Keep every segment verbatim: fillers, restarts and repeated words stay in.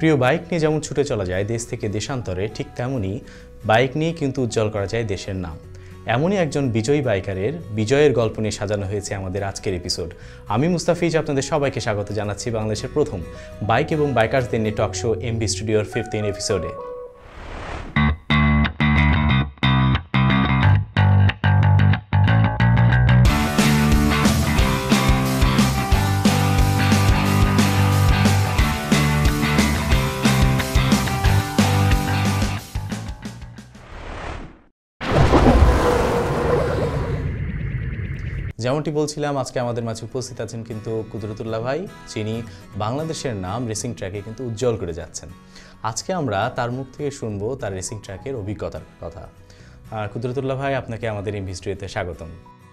প্রিয় বাইক নিয়ে যেমন ছুটে চলা যায় দেশ থেকে দেশান্তরে, ঠিক তেমনি বাইক নিয়ে কিন্তু উজ্জ্বল করা যায় দেশের নাম। এমনই একজন বিজয়ী বাইকারের বিজয়ের গল্প নিয়ে সাজানো হয়েছে আমাদের আজকের এপিসোড। আমি মুস্তাফিজ আপনাদের সবাইকে স্বাগত জানাচ্ছি বাংলাদেশের প্রথম বাইক এবং বাইকার্সদের নিয়ে টক শো এমবি স্টুডিওর ফিফটিন এপিসোডে। যেমনটি বলছিলাম, আজকে আমাদের মাঝে উপস্থিত আছেন কিন্তু কুদরতুল্লাহ ভাই, যিনি বাংলাদেশের নাম রেসিং ট্র্যাকে কিন্তু উজ্জ্বল করে যাচ্ছেন। আজকে আমরা তার মুখ থেকে শুনবো তার রেসিং ট্র্যাকের অভিজ্ঞতার কথা। আর কুদরতুল্লাহ ভাই, আপনাকে আমাদের এমবি স্টুডিওতে স্বাগতম।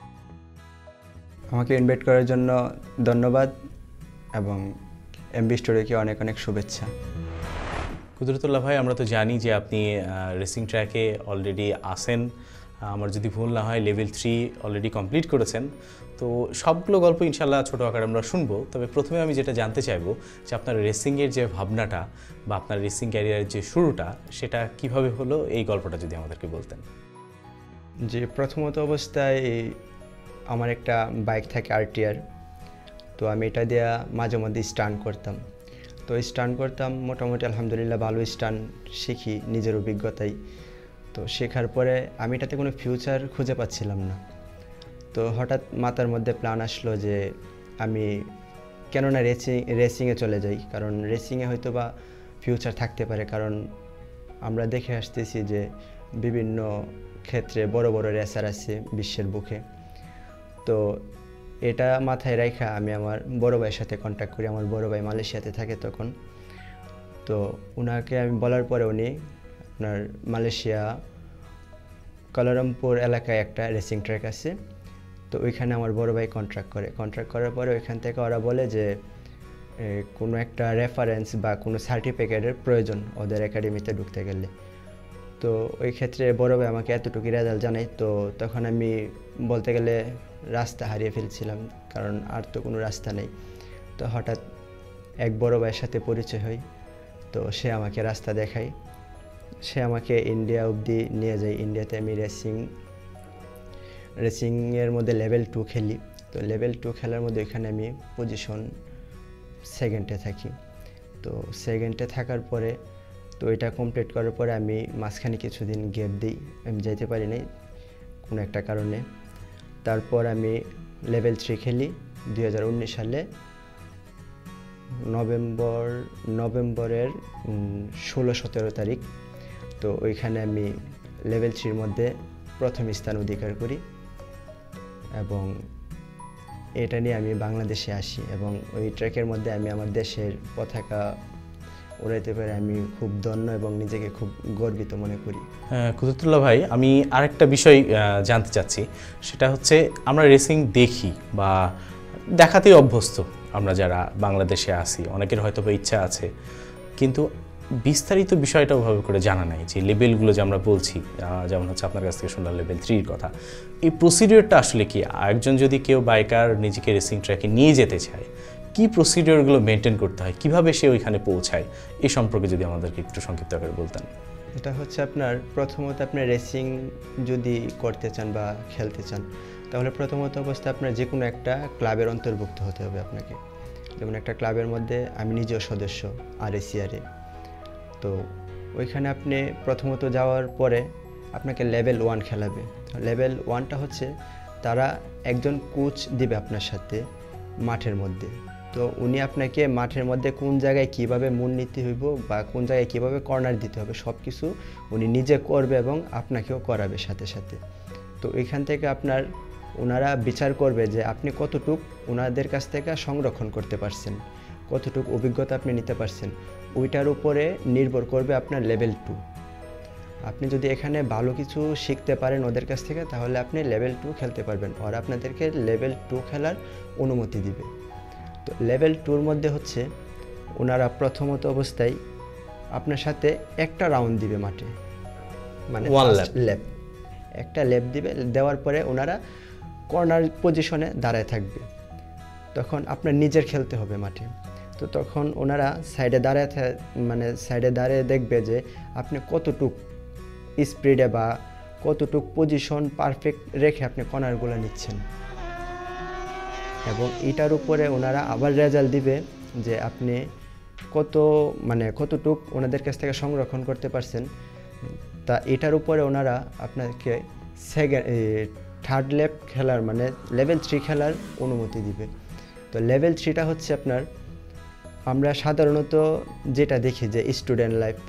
আমাকে ইনভাইট করার জন্য ধন্যবাদ এবং এমবি স্টুডিওকে অনেক অনেক শুভেচ্ছা। কুদরতুল্লাহ ভাই, আমরা তো জানি যে আপনি রেসিং ট্র্যাকে অলরেডি আসেন, আমার যদি ভুল না হয় লেভেল থ্রি অলরেডি কমপ্লিট করেছেন। তো সবগুলো গল্প ইনশাল্লাহ ছোটো আকারে আমরা শুনবো। তবে প্রথমে আমি যেটা জানতে চাইবো যে আপনার রেসিংয়ের যে ভাবনাটা বা আপনার রেসিং ক্যারিয়ারের যে শুরুটা, সেটা কিভাবে হলো, এই গল্পটা যদি আমাদেরকে বলতেন। যে প্রথমত অবস্থায় আমার একটা বাইক থাকে আরটিআর, তো আমি এটা দিয়ে মাঝে মধ্যে স্টান্ট করতাম। তো স্টান্ট করতাম মোটামুটি আলহামদুলিল্লাহ ভালো স্টান্ট শিখি নিজের অভিজ্ঞতায়। তো শেখার পরে আমি এটাতে কোনো ফিউচার খুঁজে পাচ্ছিলাম না। তো হঠাৎ মাথার মধ্যে প্ল্যান আসলো যে আমি কেননা রেসিং রেসিংয়ে চলে যাই, কারণ রেসিংয়ে হয়তো বা ফিউচার থাকতে পারে। কারণ আমরা দেখে আসতেছি যে বিভিন্ন ক্ষেত্রে বড় বড় রেসার আছে বিশ্বের বুকে। তো এটা মাথায় রাখা আমি আমার বড় ভাইয়ের সাথে কন্ট্যাক্ট করি। আমার বড় ভাই মালয়েশিয়াতে থাকে তখন। তো ওনাকে আমি বলার পরে উনি আপনার মালয়েশিয়া কুয়ালালামপুর এলাকায় একটা রেসিং ট্র্যাক আছে, তো ওইখানে আমার বড় ভাই কন্ট্রাক্ট করে। কন্ট্রাক্ট করার পরে ওইখান থেকে ওরা বলে যে কোনো একটা রেফারেন্স বা কোনো সার্টিফিকেটের প্রয়োজন ওদের একাডেমিতে ঢুকতে গেলে। তো ওই ক্ষেত্রে বড় ভাই আমাকে এতটুকু রেজাল্ট জানাই। তো তখন আমি বলতে গেলে রাস্তা হারিয়ে ফেলছিলাম, কারণ আর তো কোনো রাস্তা নেই। তো হঠাৎ এক বড় ভাইয়ের সাথে পরিচয় হয়, তো সে আমাকে রাস্তা দেখায়। সে আমাকে ইন্ডিয়া অবধি নিয়ে যায়। ইন্ডিয়াতে আমি রেসিং রেসিংয়ের মধ্যে লেভেল টু খেলি। তো লেভেল টু খেলার মধ্যে এখানে আমি পজিশন সেকেন্ডে থাকি। তো সেকেন্ডে থাকার পরে তো এটা কমপ্লিট করার পরে আমি মাঝখানে কিছুদিন গ্যাপ দিই, আমি যাইতে পারি নাই কোনো একটা কারণে। তারপর আমি লেভেল থ্রি খেলি দুই হাজার উনিশ সালে নভেম্বর নভেম্বরের ষোলো সতেরো তারিখ। তো ওইখানে আমি লেভেল থ্রির মধ্যে প্রথম স্থান অধিকার করি এবং এটা নিয়ে আমি বাংলাদেশে আসি এবং ওই ট্র্যাকের মধ্যে আমি আমার দেশের পতাকা উড়াইতে পারে আমি খুব ধন্য এবং নিজেকে খুব গর্বিত মনে করি। কুদরতুল্লাহ ভাই, আমি আরেকটা বিষয় জানতে চাচ্ছি, সেটা হচ্ছে আমরা রেসিং দেখি বা দেখাতেই অভ্যস্ত। আমরা যারা বাংলাদেশে আসি অনেকের হয়তো বা ইচ্ছা আছে, কিন্তু বিস্তারিত বিষয়টা ওভাবে করে জানা নাই। যে লেভেলগুলো যে আমরা বলছি, যেমন হচ্ছে আপনার কাছ থেকে শুনলাম লেভেল থ্রির কথা, এই প্রসিডিওরটা আসলে কি? একজন যদি কেউ বাইকার নিজেকে রেসিং ট্র্যাকে নিয়ে যেতে চায়, কি প্রসিডিওরগুলো মেনটেন করতে হয়, কিভাবে সে ওইখানে পৌঁছায়, এই সম্পর্কে যদি আমাদেরকে একটু সংক্ষিপ্ত করে বলতেন। এটা হচ্ছে আপনার প্রথমত আপনি রেসিং যদি করতে চান বা খেলতে চান, তাহলে প্রথমত অবস্থায় আপনার যে কোনো একটা ক্লাবের অন্তর্ভুক্ত হতে হবে আপনাকে। যেমন একটা ক্লাবের মধ্যে আমি নিজেও সদস্য আরএসিআরে। তো ওইখানে আপনি প্রথমত যাওয়ার পরে আপনাকে লেভেল ওয়ান খেলাবে। লেভেল ওয়ানটা হচ্ছে তারা একজন কোচ দিবে আপনার সাথে মাঠের মধ্যে। তো উনি আপনাকে মাঠের মধ্যে কোন জায়গায় কিভাবে মূল নীতি হইব বা কোন জায়গায় কিভাবে কর্নার দিতে হবে সব কিছু উনি নিজে করবে এবং আপনাকেও করাবে সাথে সাথে। তো এখান থেকে আপনার ওনারা বিচার করবে যে আপনি কতটুক ওনাদের কাছ থেকে সংরক্ষণ করতে পারছেন, কতটুক অভিজ্ঞতা আপনি নিতে পারছেন, ওইটার উপরে নির্ভর করবে আপনার লেভেল টু। আপনি যদি এখানে ভালো কিছু শিখতে পারেন ওদের কাছ থেকে, তাহলে আপনি লেভেল টু খেলতে পারবেন। আর আপনাদেরকে লেভেল টু খেলার অনুমতি দিবে। তো লেভেল টুর মধ্যে হচ্ছে ওনারা প্রথমত অবস্থায় আপনার সাথে একটা রাউন্ড দিবে মাঠে, মানে ল্যাপ একটা ল্যাপ দিবে। দেওয়ার পরে ওনারা কর্নার পজিশনে দাঁড়ায় থাকবে। তখন আপনার নিজের খেলতে হবে মাঠে। তো তখন ওনারা সাইডে দাঁড়ায় মানে সাইডে দাঁড়িয়ে দেখবে যে আপনি কতটুক স্পিডে বা কতটুক পজিশন পারফেক্ট রেখে আপনি কর্নারগুলো নিচ্ছেন, এবং এটার উপরে ওনারা আবার রেজাল্ট দিবে যে আপনি কত মানে কতটুক ওনাদের কাছ থেকে সংরক্ষণ করতে পারছেন। তা এটার উপরে ওনারা আপনাকে সেকেন্ড থার্ড লেভ খেলার মানে লেভেল থ্রি খেলার অনুমতি দিবে। তো লেভেল থ্রিটা হচ্ছে আপনার আমরা সাধারণত যেটা দেখি যে স্টুডেন্ট লাইফ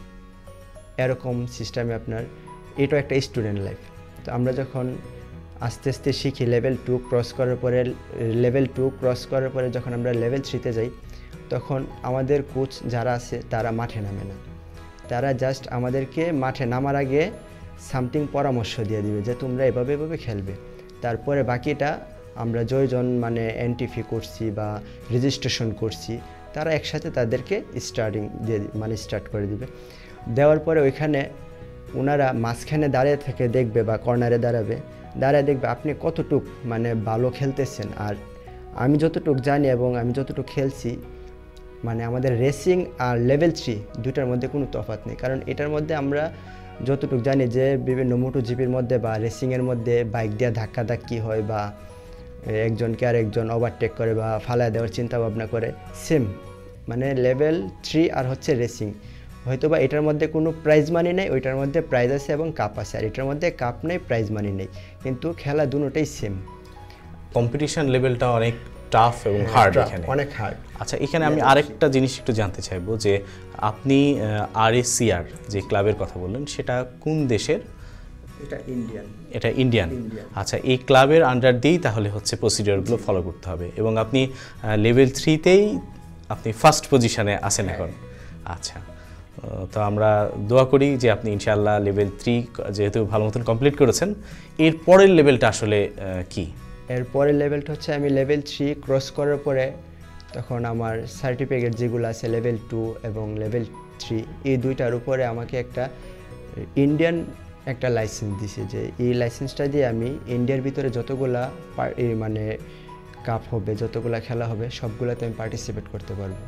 এরকম সিস্টেমে আপনার এটা একটা স্টুডেন্ট লাইফ। তো আমরা যখন আস্তে আস্তে শিখি লেভেল টু ক্রস করার পরে লেভেল টু ক্রস করার পরে যখন আমরা লেভেল থ্রিতে যাই তখন আমাদের কোচ যারা আছে তারা মাঠে নামে না, তারা জাস্ট আমাদেরকে মাঠে নামার আগে সামথিং পরামর্শ দিয়ে দিবে যে তোমরা এভাবে এভাবে খেলবে। তারপরে বাকিটা আমরা জয়জন মানে এন্ট্রি করছি বা রেজিস্ট্রেশন করছি তারা একসাথে তাদেরকে স্টার্টিং দিয়ে মানে স্টার্ট করে দিবে। দেওয়ার পরে ওইখানে ওনারা মাঝখানে দাঁড়িয়ে থেকে দেখবে বা কর্নারে দাঁড়াবে, দাঁড়িয়ে দেখবে আপনি কতটুক মানে ভালো খেলতেছেন। আর আমি যতটুক জানি এবং আমি যতটুক খেলছি মানে আমাদের রেসিং আর লেভেল থ্রি দুটার মধ্যে কোনো তফাৎ নেই। কারণ এটার মধ্যে আমরা যতটুকু জানি যে বিভিন্ন মোটো জিপির মধ্যে বা রেসিংয়ের মধ্যে বাইক দিয়ে ধাক্কা ধাক্কি হয় বা একজনকে আর একজন ওভারটেক করে বা ফালায় দেওয়ার চিন্তা ভাবনা করে, সেম মানে লেভেল থ্রি আর হচ্ছে রেসিং। হয়তো বা এটার মধ্যে কোনো প্রাইজ মানি নেই, ওইটার মধ্যে প্রাইজ আছে এবং কাপ আছে, আর এটার মধ্যে কাপ নেই প্রাইজ মানি নেই, কিন্তু খেলা দুটোটাই সেম। কম্পিটিশন লেভেলটা অনেক টাফ এবং হার্ড, এখানে অনেক হার্ড। আচ্ছা, এখানে আমি আরেকটা জিনিস একটু জানতে চাইবো যে আপনি আরএসিআর যে ক্লাবের কথা বললেন সেটা কোন দেশের? এটা ইন্ডিয়ান। এটা ইন্ডিয়ান। আচ্ছা, এই ক্লাবের আন্ডার দিয়েই তাহলে হচ্ছে প্রসিডিওরগুলো ফলো করতে হবে, এবং আপনি লেভেল থ্রিতেই আপনি ফার্স্ট পজিশনে আছেন এখন। আচ্ছা, তো আমরা দোয়া করি যে আপনি ইনশাআল্লাহ লেভেল থ্রি যেহেতু ভালো মতন কমপ্লিট করেছেন, এর পরের লেভেলটা আসলে কি? এর পরের লেভেলটা হচ্ছে আমি লেভেল থ্রি ক্রস করার পরে তখন আমার সার্টিফিকেট যেগুলো আছে লেভেল টু এবং লেভেল থ্রি এই দুইটার উপরে আমাকে একটা ইন্ডিয়ান একটা লাইসেন্স দিছে, যে এই লাইসেন্সটা দিয়ে আমি ইন্ডিয়ার ভিতরে যতগুলা মানে কাপ হবে, যতগুলা খেলা হবে সবগুলোতে আমি পার্টিসিপেট করতে পারবো।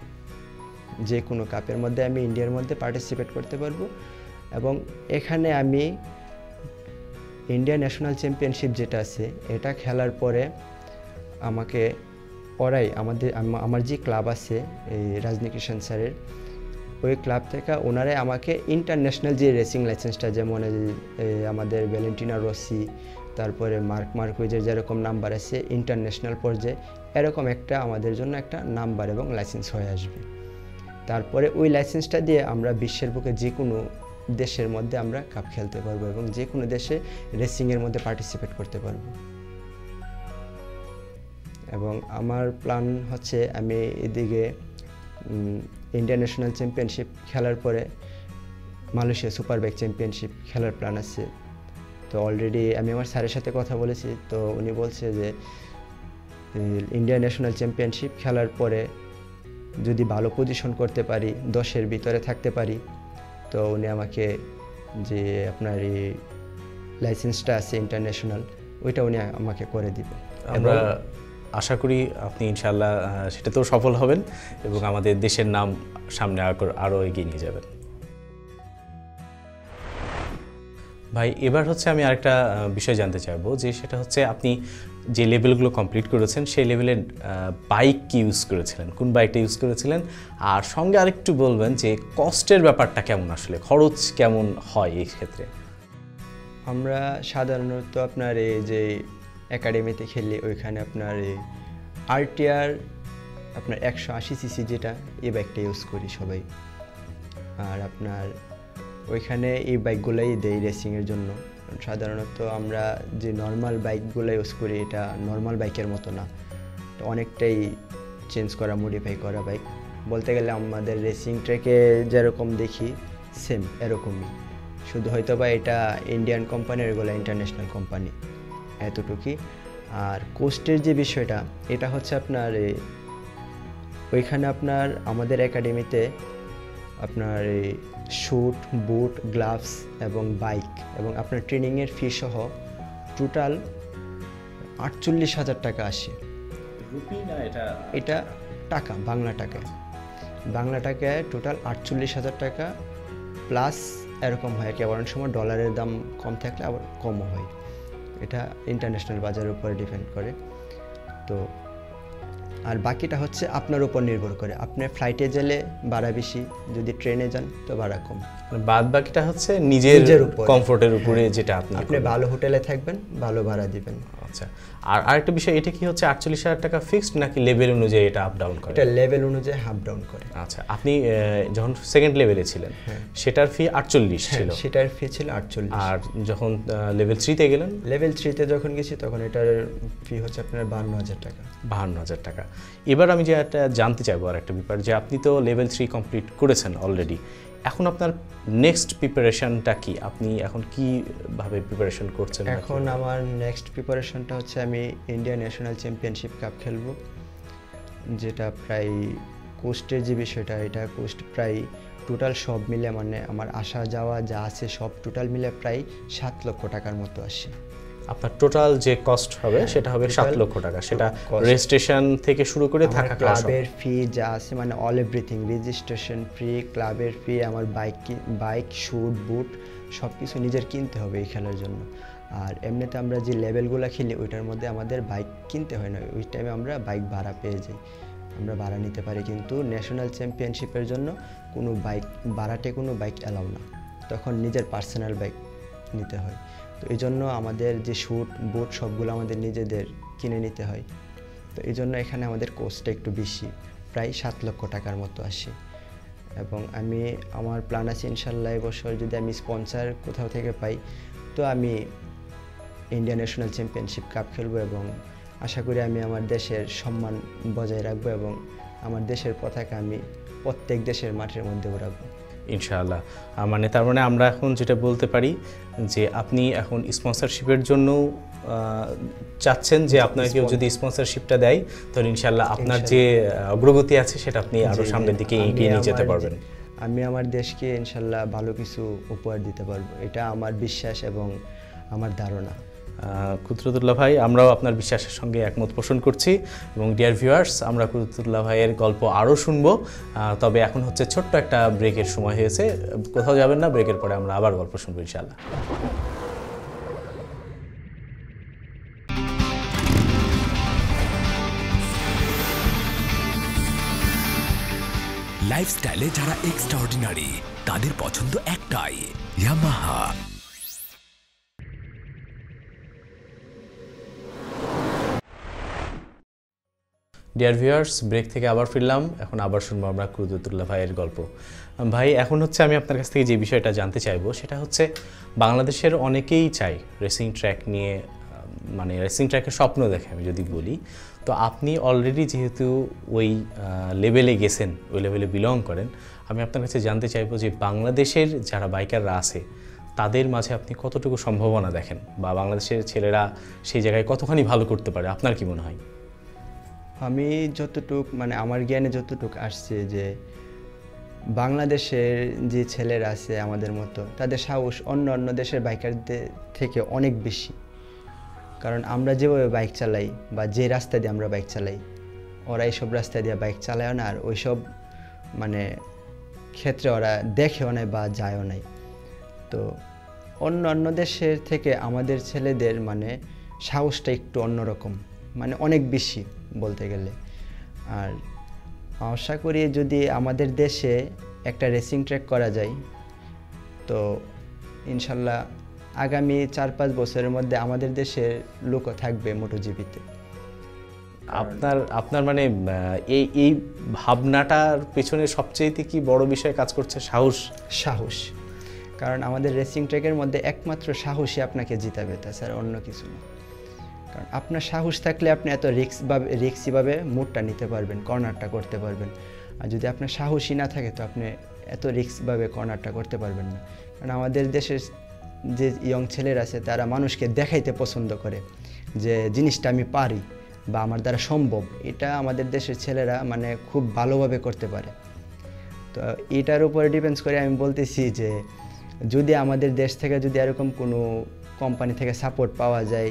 যে কোনো কাপের মধ্যে আমি ইন্ডিয়ার মধ্যে পার্টিসিপেট করতে পারবো। এবং এখানে আমি ইন্ডিয়া ন্যাশনাল চ্যাম্পিয়নশিপ যেটা আছে এটা খেলার পরে আমাকে ওরাই আমাদের আমার যে ক্লাব আছে এই রাজনী কিষাণ স্যারের ওই ক্লাব থেকে ওনারাই আমাকে ইন্টারন্যাশনাল যে রেসিং লাইসেন্সটা, যেমন আমাদের ভ্যালেন্টিনা রসি তারপরে মার্ক মার্কুইজের যেরকম নাম্বার আছে ইন্টারন্যাশনাল পর্যায়ে এরকম একটা আমাদের জন্য একটা নাম্বার এবং লাইসেন্স হয়ে আসবে। তারপরে ওই লাইসেন্সটা দিয়ে আমরা বিশ্বের বুকে যে কোনো দেশের মধ্যে আমরা কাপ খেলতে পারবো এবং যে কোনো দেশে রেসিংয়ের মধ্যে পার্টিসিপেট করতে পারবো। এবং আমার প্ল্যান হচ্ছে আমি এদিকে ইন্ডিয়ান ন্যাশনাল চ্যাম্পিয়নশিপ খেলার পরে মালয়েশিয়া সুপার বাইক চ্যাম্পিয়নশিপ খেলার প্ল্যান আছে। তো অলরেডি আমি আমার স্যারের সাথে কথা বলেছি, তো উনি বলছে যে ইন্ডিয়ান ন্যাশনাল চ্যাম্পিয়নশিপ খেলার পরে যদি ভালো পজিশন করতে পারি, দশের ভিতরে থাকতে পারি, তো উনি আমাকে যে আপনার এই লাইসেন্সটা আছে ইন্টারন্যাশনাল ওইটা উনি আমাকে করে দিবে। আমরা আশা করি আপনি ইনশাআল্লাহ সেটাতেও সফল হবেন এবং আমাদের দেশের নাম সামনে আরও এগিয়ে নিয়ে যাবেন। ভাই, এবার হচ্ছে আমি আরেকটা বিষয় জানতে চাইবো, যে সেটা হচ্ছে আপনি যে লেভেলগুলো কমপ্লিট করেছেন সেই লেভেলের বাইক কি ইউজ করেছিলেন, কোন বাইকটা ইউজ করেছিলেন, আর সঙ্গে আরেকটু বলবেন যে কস্টের ব্যাপারটা কেমন, আসলে খরচ কেমন হয় এই ক্ষেত্রে? আমরা সাধারণত আপনার এই যে একাডেমিতে খেলি ওইখানে আপনার এই আরটিআর আপনার একশো আশি সিসি যেটা এই বাইকটা ইউজ করি সবাই। আর আপনার ওইখানে এই বাইকগুলোই দেই রেসিংয়ের জন্য। সাধারণত আমরা যে নর্মাল বাইকগুলো ইউজ করি এটা নর্মাল বাইকের মতো না, অনেকটাই চেঞ্জ করা মডিফাই করা বাইক। বলতে গেলে আমাদের রেসিং ট্র্যাকে যেরকম দেখি সেম এরকমই, শুধু হয়তো বা এটা ইন্ডিয়ান কোম্পানির, এগুলো ইন্টারন্যাশনাল কোম্পানি, এতটুকুই। আর কোস্টের যে বিষয়টা এটা হচ্ছে আপনার ওইখানে আপনার আমাদের একাডেমিতে আপনার এই শ্যুট, বুট, গ্লাভস এবং বাইক এবং আপনার ট্রেনিংয়ের ফি সহ টোটাল আটচল্লিশ হাজার টাকা আসে। রুপি না এটা? এটা টাকা, বাংলা টাকায় বাংলা টাকায় টোটাল আটচল্লিশ হাজার টাকা প্লাস এরকম হয় কি, আবার অনেক সময় ডলারের দাম কম থাকলে আবার কমও হয়, এটা ইন্টারন্যাশনাল বাজারের উপরে ডিপেন্ড করে। তো আর বাকিটা হচ্ছে আপনার উপর নির্ভর করে, আপনি ফ্লাইটে গেলে ভাড়া বেশি, যদি ট্রেনে যান তো ভাড়া কম। বাদ বাকিটা হচ্ছে নিজের কমফোর্টের উপরে, যেটা আপনি আপনি ভালো হোটেলে থাকবেন ভালো ভাড়া দিবেন। আচ্ছা, আর আরেকটা বিষয়, এটা কি হচ্ছে আটচল্লিশ হাজার টাকা ফিক্সড নাকি লেভেল অনুযায়ী এটা আপ ডাউন করে? এটা লেভেল অনুযায়ী আপ ডাউন করে। আচ্ছা, আপনি যখন সেকেন্ড লেভেলে ছিলেন সেটার ফি আটচল্লিশ ছিল? সেটার ফি ছিল আটচল্লিশ। আর যখন লেভেল থ্রিতে গেলেন? লেভেল থ্রিতে যখন গেছি তখন এটার ফি হচ্ছে আপনার বাহান্ন হাজার টাকা। বাহান্ন হাজার টাকা। এবার আমি যে একটা জানতে চাইবো আর একটা ব্যাপার, যে আপনি তো লেভেল থ্রি কমপ্লিট করেছেন অলরেডি, এখন আপনার নেক্সট প্রিপারেশনটা কি? আপনি এখন কীভাবে প্রিপারেশন করছেন? এখন আমার নেক্সট প্রিপারেশনটা হচ্ছে আমি ইন্ডিয়ান ন্যাশনাল চ্যাম্পিয়নশিপ কাপ খেলবো, যেটা প্রায় কোস্টের যে বিষয়টা, এটা কোস্ট প্রায় টোটাল সব মিলে মানে আমার আসা যাওয়া যা আছে সব টোটাল মিলে প্রায় সাত লক্ষ টাকার মতো আসে। আপনার টোটাল যে কস্ট হবে সেটা হবে সাত লক্ষ টাকা, সেটা রেজিস্ট্রেশন থেকে শুরু করে থাকা, ক্লাবের ফি যা আছে মানে অল এভরিথিং, রেজিস্ট্রেশন ফি, ক্লাবের ফি, আমার বাইক বাইক শুট বুট সব কিছু নিজের কিনতে হবে এই খেলার জন্য। আর এমনিতে আমরা যে লেভেলগুলো খেলি ওইটার মধ্যে আমাদের বাইক কিনতে হয় না, ওই টাইমে আমরা বাইক ভাড়া পেয়ে যাই, আমরা ভাড়া নিতে পারি। কিন্তু ন্যাশনাল চ্যাম্পিয়নশিপের জন্য কোনো বাইক ভাড়াটে কোনো বাইক অ্যালাউ না, তখন নিজের পার্সোনাল বাইক নিতে হয়। তো এই জন্য আমাদের যে শ্যুট বুট সবগুলো আমাদের নিজেদের কিনে নিতে হয়। তো এই জন্য এখানে আমাদের কোস্টটা একটু বেশি, প্রায় সাত লক্ষ টাকার মতো আসে। এবং আমি আমার প্ল্যান আছে ইনশাল্লাহ এবছর যদি আমি স্পন্সর কোথাও থেকে পাই তো আমি ইন্ডিয়ান ন্যাশনাল চ্যাম্পিয়নশিপ কাপ খেলবো, এবং আশা করি আমি আমার দেশের সম্মান বজায় রাখবো এবং আমার দেশের পতাকা আমি প্রত্যেক দেশের মাঠের মধ্যে উড়াবো ইনশাআল্লাহ। মানে তার মানে আমরা এখন যেটা বলতে পারি যে আপনি এখন স্পন্সরশিপের জন্য চাচ্ছেন, যে আপনার কেউ যদি স্পন্সরশিপটা দেয় তাহলে ইনশাআল্লাহ আপনার যে অগ্রগতি আছে সেটা আপনি আরও সামনের দিকে এগিয়ে নিয়ে যেতে পারবেন। আমি আমার দেশকে ইনশাআল্লাহ ভালো কিছু উপহার দিতে পারবো, এটা আমার বিশ্বাস এবং আমার ধারণা। কুদরতুল্লাহ ভাই, আমরাও আপনার বিশ্বাসের সঙ্গে একমত পোষণ করছি এবং ডিয়ার ভিউয়ার্স, আমরা কুদরতুল্লাহ ভাইয়ের গল্প আরও শুনবো। তবে এখন হচ্ছে ছোট্ট একটা ব্রেকের সময় হয়েছে, কোথাও যাবেন না, ব্রেকের পরে আমরা আবার গল্প শুনবো ইনশাআল্লাহ। লাইফস্টাইলে যারা এক্সট্রাঅর্ডিনারি তাদের পছন্দ একটাই, ইয়ামাহা। ডিয়ার ভিউয়ার্স, ব্রেক থেকে আবার ফিরলাম, এখন আবার শুনবো আমরা কুদরতুল্লাহ ভাইয়ের গল্প। ভাই, এখন হচ্ছে আমি আপনার কাছ থেকে যে বিষয়টা জানতে চাইবো সেটা হচ্ছে বাংলাদেশের অনেকেই চাই রেসিং ট্র্যাক নিয়ে, মানে রেসিং ট্র্যাকের স্বপ্ন দেখে আমি যদি বলি। তো আপনি অলরেডি যেহেতু ওই লেভেলে গেছেন, ওই লেভেলে বিলং করেন, আমি আপনার কাছে জানতে চাইবো যে বাংলাদেশের যারা বাইকাররা আছে তাদের মাঝে আপনি কতটুকু সম্ভাবনা দেখেন, বা বাংলাদেশের ছেলেরা সেই জায়গায় কতখানি ভালো করতে পারে, আপনার কি মনে হয়? আমি যতটুক মানে আমার জ্ঞানে যতটুক আসছে যে বাংলাদেশের যে ছেলেরা আছে আমাদের মতো, তাদের সাহস অন্য অন্য দেশের বাইকারদের থেকে অনেক বেশি। কারণ আমরা যেভাবে বাইক চালাই বা যে রাস্তা দিয়ে আমরা বাইক চালাই, ওরা এইসব রাস্তা দিয়ে বাইক চালায়ও না, আর ওইসব মানে ক্ষেত্রে ওরা দেখেও নাই বা যায়ও নাই। তো অন্য অন্য দেশের থেকে আমাদের ছেলেদের মানে সাহসটা একটু অন্যরকম, মানে অনেক বেশি বলতে গেলে। আর আশা করি যদি আমাদের দেশে একটা রেসিং ট্র্যাক করা যায় তো ইনশাল্লাহ আগামী চার পাঁচ বছরের মধ্যে আমাদের দেশের লোকও থাকবে মোটোজিপিতে। আপনার আপনার মানে এই এই ভাবনাটার পেছনে সবচেয়ে কি বড় বিষয় কাজ করছে? সাহস। সাহস কারণ আমাদের রেসিং ট্র্যাকের মধ্যে একমাত্র সাহসই আপনাকে জিতাবে, তাছাড়া অন্য কিছু না। কারণ আপনার সাহস থাকলে আপনি এত রিক্সভাবে রিক্সিভাবে মুডটা নিতে পারবেন, কর্নারটা করতে পারবেন। আর যদি আপনার সাহসই না থাকে তো আপনি এত রিক্সভাবে কর্নারটা করতে পারবেন না। কারণ আমাদের দেশের যে ইয়ং ছেলেরা আছে তারা মানুষকে দেখাইতে পছন্দ করে যে জিনিসটা আমি পারি বা আমার দ্বারা সম্ভব, এটা আমাদের দেশের ছেলেরা মানে খুব ভালোভাবে করতে পারে। তো এটার উপরে ডিপেন্ডস করে আমি বলতেছি যে যদি আমাদের দেশ থেকে যদি এরকম কোনো কোম্পানি থেকে সাপোর্ট পাওয়া যায়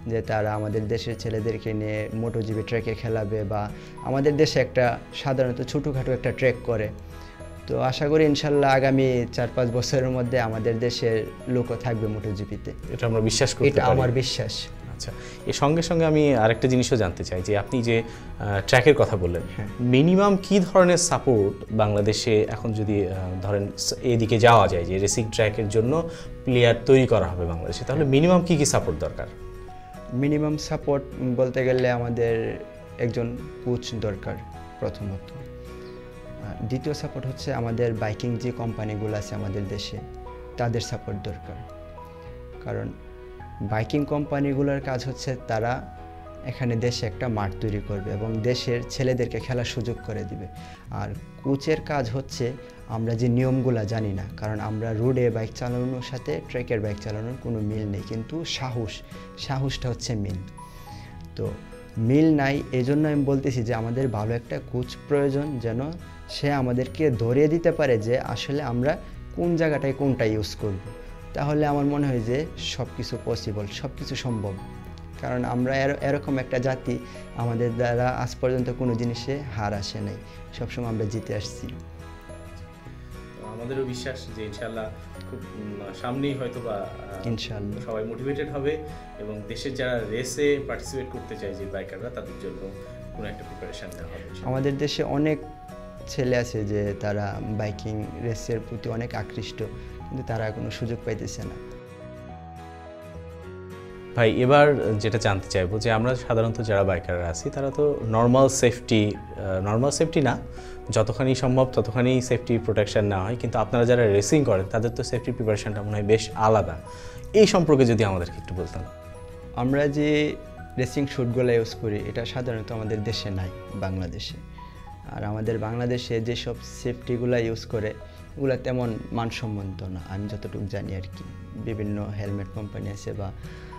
যে তারা আমাদের দেশের ছেলেদেরকে নিয়ে মোটোজিপি ট্র্যাকে খেলাবে বা আমাদের দেশে একটা সাধারণত ছোটোখাটো একটা ট্র্যাক করে। তো আশা করি ইনশাল্লাহ আগামী চার পাঁচ বছরের মধ্যে আমাদের দেশের লোকও থাকবে মোটোজিপিতে, এটা আমরা বিশ্বাস করতে এটা পারি। আমার বিশ্বাস। আচ্ছা, এর সঙ্গে সঙ্গে আমি আরেকটা জিনিসও জানতে চাই যে আপনি যে ট্র্যাকের কথা বললেন, মিনিমাম কি ধরনের সাপোর্ট বাংলাদেশে এখন যদি আহ, ধরেন স- এদিকে যাওয়া যায় যে রেসিং ট্র্যাকের জন্য প্লেয়ার তৈরি করা হবে বাংলাদেশে, তাহলে মিনিমাম কি কি সাপোর্ট দরকার? মিনিমাম সাপোর্ট বলতে গেলে আমাদের একজন কোচ দরকার প্রথমত। আর দ্বিতীয় সাপোর্ট হচ্ছে আমাদের বাইকিং যে কোম্পানিগুলো আছে আমাদের দেশে, তাদের সাপোর্ট দরকার। কারণ বাইকিং কোম্পানিগুলোর কাজ হচ্ছে তারা এখানে দেশে একটা মাঠ তৈরি করবে এবং দেশের ছেলেদেরকে খেলার সুযোগ করে দিবে। আর কোচের কাজ হচ্ছে আমরা যে নিয়মগুলো জানি না, কারণ আমরা রোডে বাইক চালানোর সাথে ট্র্যাকের বাইক চালানোর কোনো মিল নেই, কিন্তু সাহস সাহসটা হচ্ছে মিল। তো মিল নাই, এই জন্য আমি বলতেছি যে আমাদের ভালো একটা কোচ প্রয়োজন, যেন সে আমাদেরকে ধরিয়ে দিতে পারে যে আসলে আমরা কোন জায়গাটায় কোনটা ইউজ করব। তাহলে আমার মনে হয় যে সব কিছু পসিবল, সব কিছু সম্ভব। কারণ আমরা এর- এরকম একটা জাতি, আমাদের দ্বারা আজ পর্যন্ত কোনো জিনিসে হার আসে নাই, সবসময় আমরা জিতে আসছি। আমাদেরও বিশ্বাস যে ইনশাআল্লাহ খুব সামনেই হয়তো বা ইনশাআল্লাহ। সবাই মোটিভেটেড হবে এবং দেশের যারা রেসে পার্টিসিপেট করতে চায় যে বাইকাররা, তাদের জন্য কোনো একটা প্রিপারেশন নেওয়া হবে। আমাদের দেশে অনেক ছেলে আছে যে তারা বাইকিং রেসের প্রতি অনেক আকৃষ্ট, কিন্তু তারা কোনো সুযোগ পাইতেছে না। ভাই, এবার যেটা জানতে চাইবো যে আমরা সাধারণত যারা বাইকাররা আছি তারা তো নর্মাল সেফটি নর্মাল সেফটি না, যতখানি সম্ভব ততখানি সেফটি প্রোটেকশন নেওয়া হয়, কিন্তু আপনারা যারা রেসিং করেন তাদের তো সেফটি প্রিপারেশনটা মনে হয় বেশ আলাদা। এই সম্পর্কে যদি আমাদেরকে একটু বলতেন। আমরা যে রেসিং শ্যুটগুলো ইউজ করি এটা সাধারণত আমাদের দেশে নাই, বাংলাদেশে। আর আমাদের বাংলাদেশে যেসব সেফটিগুলো ইউজ করে এগুলো তেমন মানসম্মত না, আমি যতটুকু জানি আর কি। বিভিন্ন হেলমেট কোম্পানি আছে বা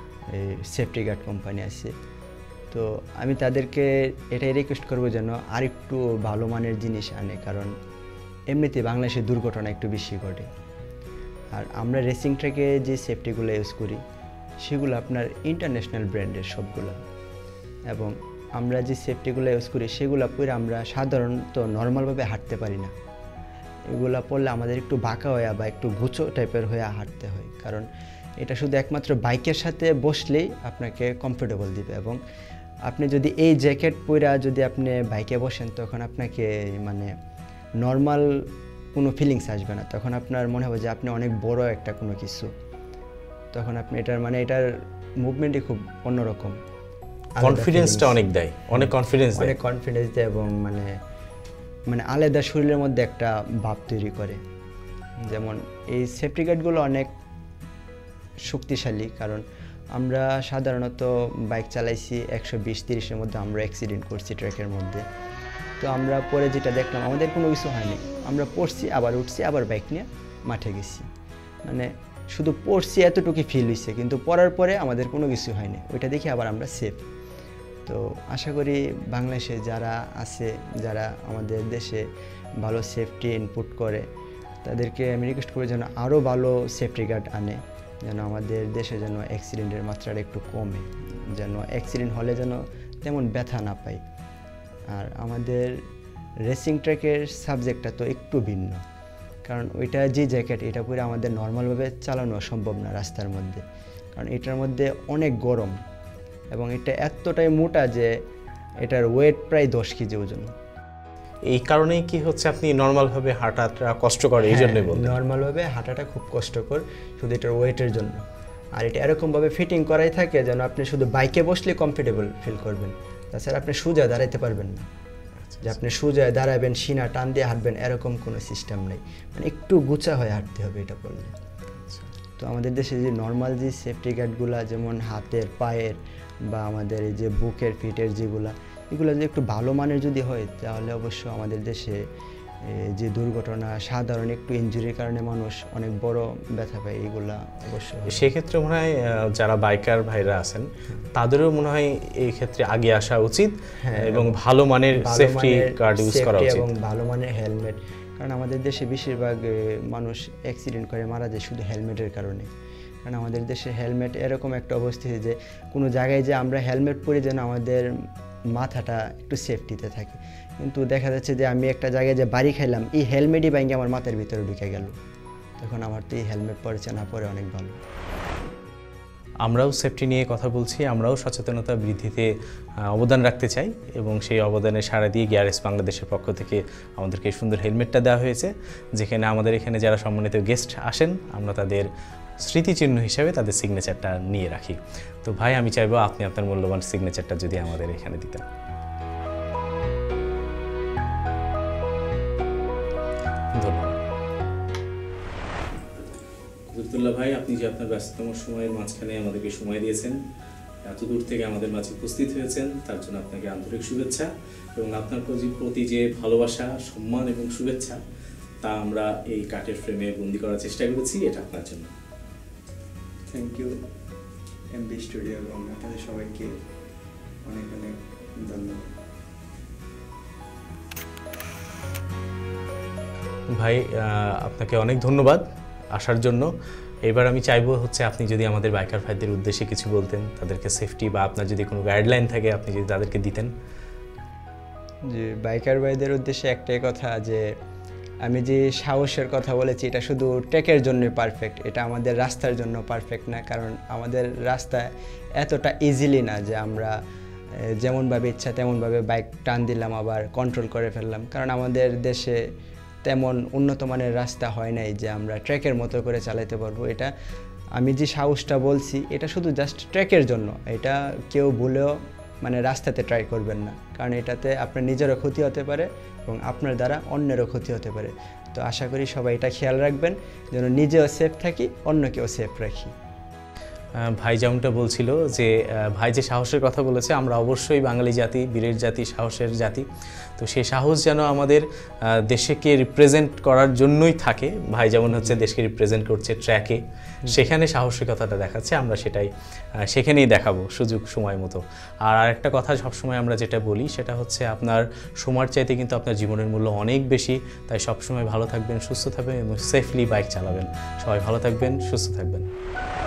সেফটি গার্ড কোম্পানি আছে, তো আমি তাদেরকে এটাই রিকোয়েস্ট করবো যেন আরেকটু ভালো মানের জিনিস আনে, কারণ এমনিতে বাংলাদেশে দুর্ঘটনা একটু বেশি ঘটে। আর আমরা রেসিং ট্র্যাকে যে সেফটিগুলো ইউজ করি সেগুলো আপনার ইন্টারন্যাশনাল ব্র্যান্ডের সবগুলো, এবং আমরা যে সেফটিগুলো ইউজ করি সেগুলো পরে আমরা সাধারণত নর্মালভাবে হাঁটতে পারি না। এগুলা পরলে আমাদের একটু বাঁকা হয়ে বা একটু গুছো টাইপের হয়ে হাঁটতে হয়, কারণ এটা শুধু একমাত্র বাইকের সাথে বসলেই আপনাকে কমফোর্টেবল দিবে। এবং আপনি যদি এই জ্যাকেট পরে যদি আপনি বাইকে বসেন তখন আপনাকে মানে নর্মাল কোনো ফিলিংস আসবে না, তখন আপনার মনে হবে যে আপনি অনেক বড় একটা কোনো কিছু, তখন আপনি এটার মানে এটার মুভমেন্টই খুব অন্যরকম, কনফিডেন্সটা অনেক দেয়, অনেক কনফিডেন্স দেয়, অনেক কনফিডেন্স দেয় এবং মানে মানে আলাদা শরীরের মধ্যে একটা ভাব তৈরি করে। যেমন এই সেফটি গার্ডগুলো অনেক শক্তিশালী, কারণ আমরা সাধারণত বাইক চালাইছি একশো বিশ তিরিশের মধ্যে আমরা অ্যাক্সিডেন্ট করছি ট্র্যাকের মধ্যে। তো আমরা পরে যেটা দেখলাম আমাদের কোনো কিছু হয়নি, আমরা পড়ছি আবার উঠছি আবার বাইক নিয়ে মাঠে গেছি, মানে শুধু পড়ছি এতটুকু ফিল হয়েছে, কিন্তু পড়ার পরে আমাদের কোনো কিছু হয়নি, ওইটা দেখে আবার আমরা সেফ। তো আশা করি বাংলাদেশে যারা আছে, যারা আমাদের দেশে ভালো সেফটি ইনপুট করে, তাদেরকে আমি রিকোয়েস্ট করি যেন আরও ভালো সেফটি গার্ড আনে, যেন আমাদের দেশে যেন অ্যাক্সিডেন্টের মাত্রাটা একটু কমে, যেন অ্যাক্সিডেন্ট হলে যেন তেমন ব্যথা না পাই। আর আমাদের রেসিং ট্র্যাকের সাবজেক্টটা তো একটু ভিন্ন, কারণ ওইটা যে জ্যাকেট এটা পরে আমাদের নর্মালভাবে চালানো সম্ভব না রাস্তার মধ্যে, কারণ এটার মধ্যে অনেক গরম এবং এটা এতটাই মোটা যে এটার ওয়েট প্রায় দশ কেজি ওজন। এই কারণেই কি হচ্ছে আপনি নর্মালভাবে হাঁটাটা কষ্টকর, এই জন্যই বলতেন? নর্মালভাবে হাঁটাটা খুব কষ্টকর শুধু এটার ওয়েটের জন্য। আর এটা এরকমভাবে ফিটিং করাই থাকে যেন আপনি শুধু বাইকে বসলে কমফোর্টেবল ফিল করবেন, তাছাড়া আপনি সোজা দাঁড়াইতে পারবেন না, যে আপনি সোজা দাঁড়াবেন সিনা টান দিয়ে হাঁটবেন এরকম কোনো সিস্টেম নেই, মানে একটু গুছা হয়ে হাঁটতে হবে এটা করলে। তো আমাদের দেশে যে নর্মাল যে সেফটি গার্ডগুলা যেমন হাতের পায়ের বা আমাদের এই যে বুকের ফিটের যেগুলা, এগুলো যদি একটু ভালো মানের যদি হয় তাহলে অবশ্য আমাদের দেশে যে দুর্ঘটনা সাধারণ একটু ইনজুরির কারণে মানুষ অনেক বড় ব্যথা পায়, এগুলা অবশ্য সেক্ষেত্রে মনে হয় যারা বাইকার ভাইরা আছেন তাদেরও মনে হয় এই ক্ষেত্রে আগে আসা উচিত এবং ভালো মানের সেফটি গার্ড ইউজ করা উচিত এবং ভালো মানের হেলমেট, কারণ আমাদের দেশে বেশিরভাগ মানুষ অ্যাক্সিডেন্ট করে মারা যায় শুধু হেলমেটের কারণে, কারণ আমাদের দেশে হেলমেট এরকম একটা অবস্থিতি যে কোনো জায়গায় যে আমরা হেলমেট পরে যেন আমাদের মাথাটা একটু সেফটিতে থাকে, কিন্তু দেখা যাচ্ছে যে আমি একটা জায়গায় যে বাড়ি খাইলাম, এই হেলমেটই ব্যাঙ্গে আমার মাথার ভিতরে ঢুকে গেল, তখন আমার তো এই হেলমেট পরেছে না পরে অনেক ভালো। আমরাও সেফটি নিয়ে কথা বলছি, আমরাও সচেতনতা বৃদ্ধিতে অবদান রাখতে চাই এবং সেই অবদানে সাড়া দিয়ে গিয়ারেস বাংলাদেশের পক্ষ থেকে আমাদেরকে সুন্দর হেলমেটটা দেওয়া হয়েছে, যেখানে আমাদের এখানে যারা সম্মানিত গেস্ট আসেন আমরা তাদের স্মৃতিচিহ্ন হিসেবে তাদের সিগনেচারটা নিয়ে রাখি। তো ভাই, আমি চাইবো আপনি আপনার মূল্যবান সিগনেচারটা যদি আমাদের এখানে দিতেন। ধন্যবাদ। কুতুবুল্লাহ ভাই, আপনি যে আপনার ব্যস্ততম সময়ের মাঝখানে আমাদেরকে সময় দিয়েছেন, এত দূর থেকে আমাদের মাঝে উপস্থিত হয়েছেন, তার জন্য আপনাকে আন্তরিক শুভেচ্ছা এবং আপনার প্রতি যে ভালোবাসা, সম্মান এবং শুভেচ্ছা তা আমরা এই কাঠের ফ্রেমে বন্দি করার চেষ্টা করেছি, এটা আপনার জন্য। থ্যাংক ইউ এমবি স্টুডিও এবং আপনাদের সবাইকে অনেক অনেক ধন্যবাদ। ভাই, আপনাকে অনেক ধন্যবাদ আসার জন্য। এবার আমি চাইবো হচ্ছে আপনি যদি আমাদের বাইকার ভাইদের উদ্দেশ্যে কিছু বলতেন, তাদেরকে সেফটি বা আপনার যদি কোনো গাইডলাইন থাকে আপনি যদি তাদেরকে দিতেন। যে বাইকার ভাইদের উদ্দেশ্যে একটাই কথা, যে আমি যে সাহসের কথা বলেছি এটা শুধু ট্রেকের জন্যই পারফেক্ট, এটা আমাদের রাস্তার জন্য পারফেক্ট না, কারণ আমাদের রাস্তা এতটা ইজিলি না যে আমরা যেমনভাবে ইচ্ছা তেমনভাবে বাইক টান দিলাম আবার কন্ট্রোল করে ফেললাম, কারণ আমাদের দেশে তেমন উন্নত মানের রাস্তা হয় নাই যে আমরা ট্রেকের মতো করে চালাতে পারবো। এটা আমি যে সাহসটা বলছি এটা শুধু জাস্ট ট্রেকের জন্য, এটা কেউ ভুলেও মানে রাস্তাতে ট্রাই করবেন না, কারণ এটাতে আপনার নিজেরও ক্ষতি হতে পারে এবং আপনার দ্বারা অন্যেরও ক্ষতি হতে পারে। তো আশা করি সবাই এটা খেয়াল রাখবেন যেন নিজেও সেফ থাকি, অন্যকেও সেফ রাখি। ভাই যেমনটা বলছিল যে ভাই যে সাহসের কথা বলেছে, আমরা অবশ্যই বাঙালি জাতি, বীরের জাতি, সাহসের জাতি। তো সেই সাহস যেন আমাদের দেশকে রিপ্রেজেন্ট করার জন্যই থাকে। ভাই যেমন হচ্ছে দেশকে রিপ্রেজেন্ট করছে ট্র্যাকে, সেখানে সাহসিকতাটা দেখাচ্ছে, আমরা সেটাই সেখানেই দেখাবো সুযোগ সময় মতো। আর আরেকটা কথা সবসময় আমরা যেটা বলি সেটা হচ্ছে আপনার সময়ের চাইতে কিন্তু আপনার জীবনের মূল্য অনেক বেশি, তাই সবসময় ভালো থাকবেন, সুস্থ থাকবেন এবং সেফলি বাইক চালাবেন। সবাই ভালো থাকবেন, সুস্থ থাকবেন।